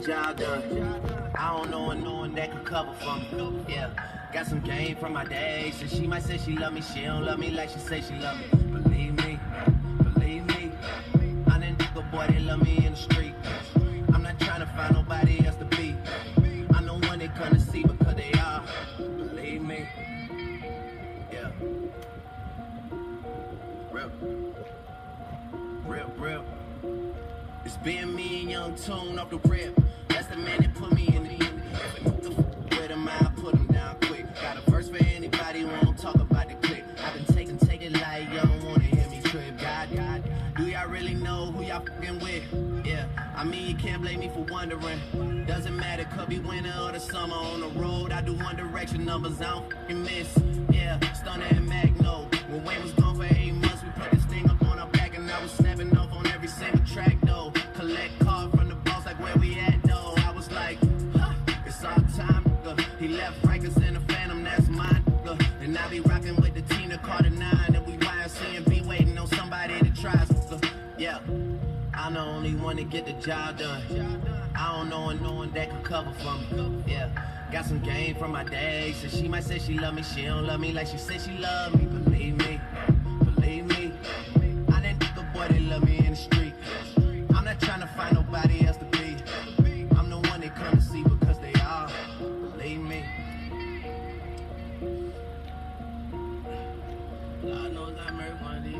job done. I don't know no one that could cover for me. Yeah, got some game from my days, and she might say she love me. She don't love me like she say she love me. Believe me, believe me. I done nigga boy, they love me in the street. I'm not trying to find nobody else to be. I know one they couldn't see because they are. Believe me. Yeah. Real. It's been me and Young Tune off the rip. That's the man that put me in the end. With him, I put him down quick. Got a verse for anybody who won't talk about the clip. I've been take it like y'all don't wanna hear me trip. God, do y'all really know who y'all fucking with? Yeah, I mean you can't blame me for wondering. Doesn't matter, could be winter or the summer. On the road, I do One Direction numbers, I don't fucking miss. Yeah, Stunner and Magno. When Wayne was gone for 8 months, we put this thing up on our back, and I was snapping off on every single track though. Collect card from the boss like where we at though. I was like, huh, it's our time. He left Rikers in the Phantom, that's mine. And I be rocking with the Tina Carter 9, and we YMC and be waiting on somebody to try. Yeah, I'm the only one to get the job done. I don't know no one that could cover for me. Yeah, got some game from my days, and she might say she love me. She don't love me like she said she love me. Believe me, believe me. I done nigga boy, they love me in the street. I'm not trying to find nobody else to be. I'm the one they come to see because they are. Believe me. Lord knows I murdered one of these.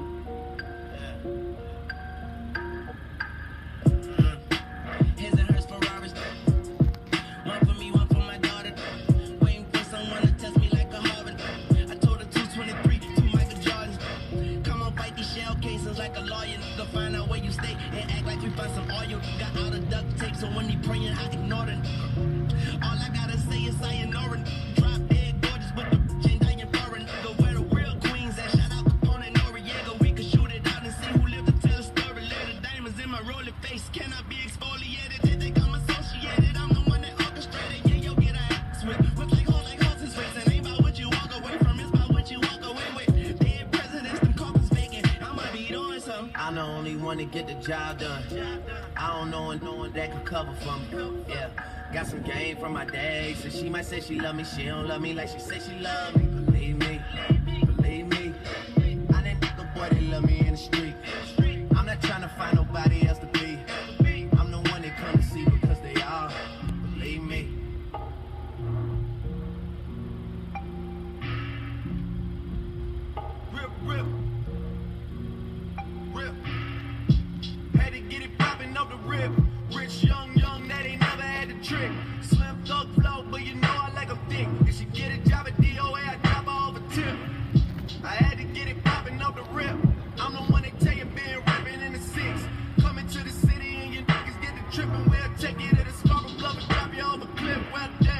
His and hers Ferraris. One for me, one for my daughter. Waiting for someone to test me like a Harvard. I told her 223, 2 Michael Jordans. Come on, fight these shell cases like a lawyer. Go find out where you stay and act like we find some oil. Got all the duct tape, so when he praying, I ignore it. All I gotta say is sayonara. Drop dead gorgeous with the chin dying foreign. Go where the real queens at. Shout out Capone and Noriega. We can shoot it out and see who lived to tell a story. Let the diamonds in my rolling face cannot be exfoliated. They think I'm associated. I'm the one that orchestrated. Yeah, yo, get a ass whip. Look like horses race. And ain't about what you walk away from. It's about what you walk away with. Dead presidents, them coffins vacant. I'ma be doing something. I'm the only one to get the job done. I don't know no one that could cover for me. Yeah, got some game from my days, and she might say she love me. She don't love me like she said she love me. Believe me, believe me. I done nigga boy, they love me in the street. I'm not trying to find nobody else to be. I'm the one they come to see because they are. Believe me. Rip. Had to get it poppin' off the rip. Rich, young, that ain't never had the trick. Slim thug flow, but you know I like a thick. If she get a job at DOA, I drop her over tip. I had to get it poppin' off the rip. I'm the one that tell you been rapping in the 6. Coming to the city and your niggas get the trippin'. We'll take it to the Sparkle Club and drop you off a cliff. Well,